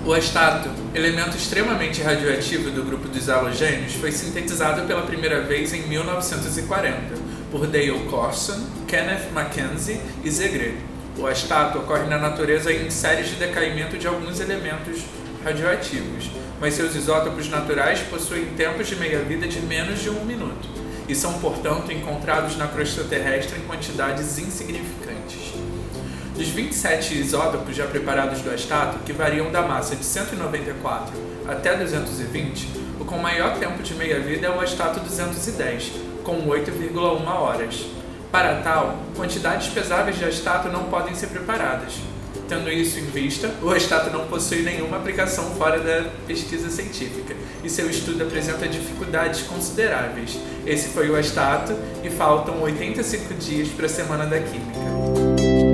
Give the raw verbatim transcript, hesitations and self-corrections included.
O astato, elemento extremamente radioativo do grupo dos halogênios, foi sintetizado pela primeira vez em mil novecentos e quarenta por Dale Corson, Kenneth Mackenzie e Zegre. O astato ocorre na natureza em séries de decaimento de alguns elementos radioativos, mas seus isótopos naturais possuem tempos de meia-vida de menos de um minuto e são, portanto, encontrados na crosta terrestre em quantidades insignificantes. Dos vinte e sete isótopos já preparados do astato, que variam da massa de cento e noventa e quatro até duzentos e vinte, o com maior tempo de meia-vida é o astato duzentos e dez, com oito vírgula uma horas. Para tal, quantidades pesáveis de astato não podem ser preparadas. Tendo isso em vista, o astato não possui nenhuma aplicação fora da pesquisa científica e seu estudo apresenta dificuldades consideráveis. Esse foi o astato e faltam oitenta e cinco dias para a Semana da Química.